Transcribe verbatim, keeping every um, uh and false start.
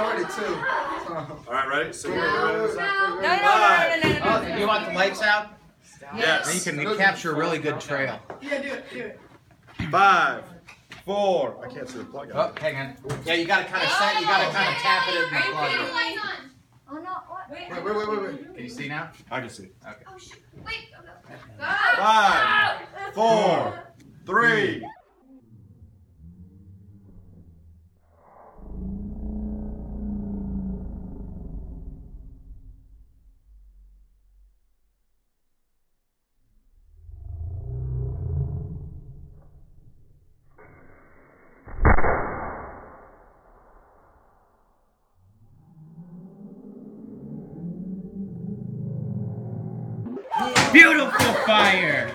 started too. All right, ready? So No, you're no, ready? no, no, no, no, no, no, no. You want the lights out? Yes. Then you can capture a really good trail. Yeah, do it, do it. Five, four. I can't see the plug. Oh, hang on. Yeah, you gotta kind of set. You gotta kind of tap it and Are you plug putting it. the lights on? Oh no, what? Wait, wait, wait, wait, wait. Can you see now? I can see. Okay. Oh shit. Wait, go, go. Go. Five, four, three. Beautiful fire!